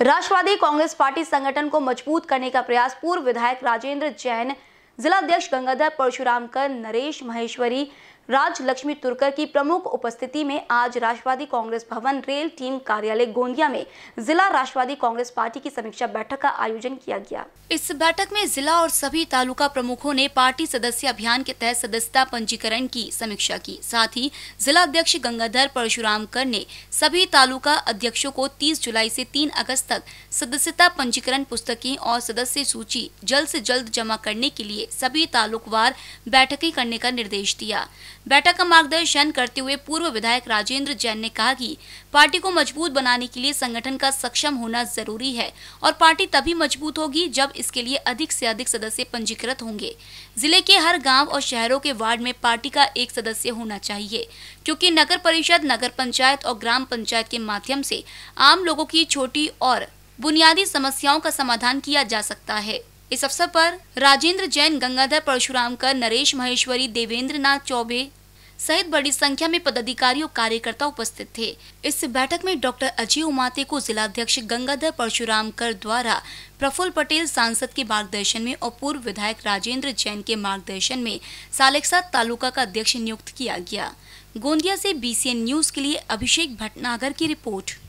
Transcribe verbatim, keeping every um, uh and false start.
राष्ट्रवादी Congress party संगठन को मजबूत करने का प्रयास पूर्व विधायक राजेंद्र जैन, जिलाध्यक्ष गंगाधर परशुरामकर, नरेश महेश्वरी, राजलक्ष्मी तुर्कर की प्रमुख उपस्थिति में आज राष्ट्रवादी कांग्रेस भवन रेल टीम कार्यालय गोंदिया में जिला राष्ट्रवादी कांग्रेस पार्टी की समीक्षा बैठक का आयोजन किया गया। इस बैठक में जिला और सभी तालुका प्रमुखों ने पार्टी सदस्य अभियान के तहत सदस्यता पंजीकरण की समीक्षा की। साथ ही जिला अध्यक्ष गंगाधर परशुरामकर ने सभी तालुका अध्यक्षों को तीस जुलाई से तीन अगस्त तक सदस्यता पंजीकरण पुस्तकें और सदस्य सूची जल्द से जल्द जमा करने के लिए सभी तालुकवार बैठकें करने का निर्देश दिया। बैठक का मार्गदर्शन करते हुए पूर्व विधायक राजेंद्र जैन ने कहा कि पार्टी को मजबूत बनाने के लिए संगठन का सक्षम होना जरूरी है और पार्टी तभी मजबूत होगी जब इसके लिए अधिक से अधिक सदस्य पंजीकृत होंगे। जिले के हर गांव और शहरों के वार्ड में पार्टी का एक सदस्य होना चाहिए, क्योंकि नगर परिषद, नगर पंचायत और ग्राम पंचायत के माध्यम से आम लोगों की छोटी और बुनियादी समस्याओं का समाधान किया जा सकता है। इस अवसर पर राजेंद्र जैन, गंगाधर परशुरामकर, नरेश महेश्वरी, देवेंद्र नाथ चौबे सहित बड़ी संख्या में पदाधिकारी और कार्यकर्ता उपस्थित थे। इस बैठक में डॉक्टर अजय उमाते को जिलाध्यक्ष गंगाधर परशुरामकर द्वारा प्रफुल्ल पटेल सांसद के मार्गदर्शन में और पूर्व विधायक राजेंद्र जैन के मार्गदर्शन में सालेकसा तालुका का अध्यक्ष नियुक्त किया गया। गोंदिया से बीसीएन न्यूज के लिए अभिषेक भटनागर की रिपोर्ट।